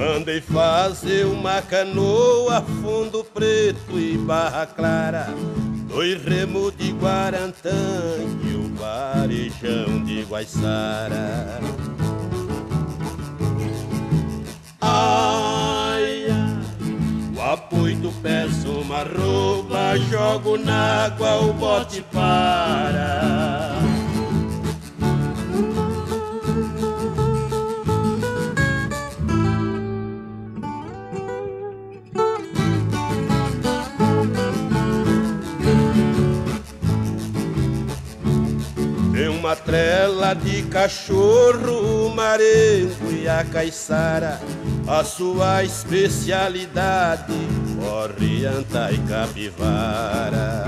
Mandei fazer uma canoa, fundo preto e barra clara, 2 remos de Guarantã e o varejão de Guaiçara. Ai, ai, o apoio peço uma roupa, jogo na água, o bote para. Tem uma trela de cachorro, o marengo e a caiçara, a sua especialidade, orienta e capivara.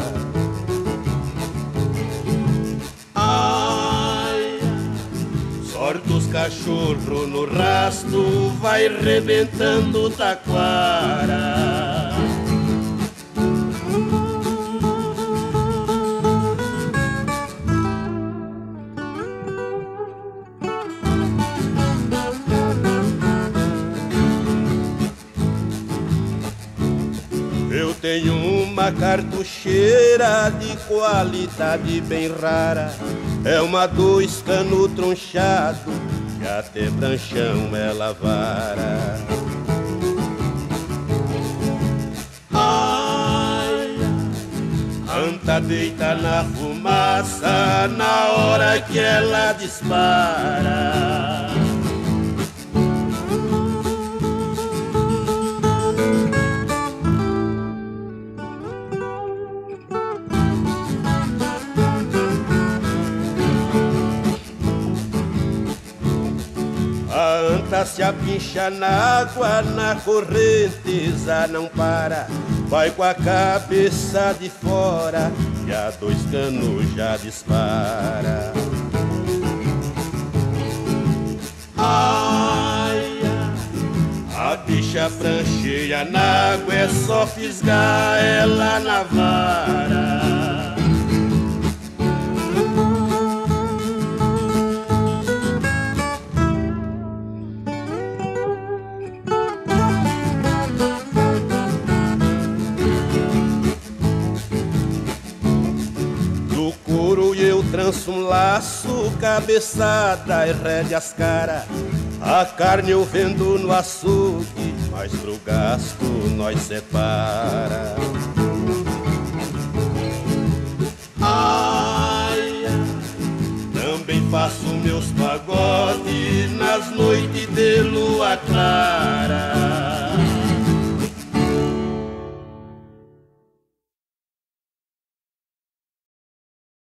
Ai, sorte os cachorros no rasto, vai rebentando o taquara. Tenho uma cartucheira de qualidade bem rara, é uma 2 cano tronchado, que até branchão ela vara. Ai, anta deita na fumaça na hora que ela dispara. A anta se apincha na água, na correnteza não para, vai com a cabeça de fora e a 2 canos já dispara. Ai, ai, a bicha prancheia na água, é só fisgar ela na vara. Tranço um laço, cabeçada e rédeas cara, a carne eu vendo no açougue, mas pro gasto nós separa. Ai, ai, também faço meus pagodes nas noites de lua clara.